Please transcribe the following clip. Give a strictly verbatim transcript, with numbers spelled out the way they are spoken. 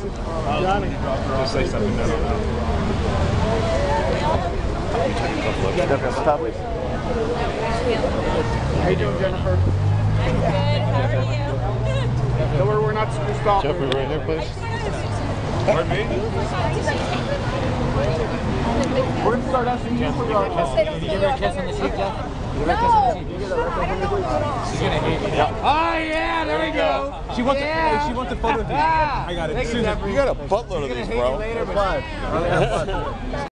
Johnny. Just say something. No, no, no. Jennifer, stop, please. How you doing, Jennifer? I'm good. How are you? Don't worry, we're not school stoppers. Jeffrey, right here, please. Pardon me? We're going to start asking you for your... Did you give her a kiss on the cheek, Jeff? Did you give her a kiss on the cheek? She's gonna hate me. Oh, yeah, there we go. She wants Yeah. a, she wants a photo of you. Ah, I got it. thank you, Susan, Jeffrey. You got a buttload of these, bro. Later, but...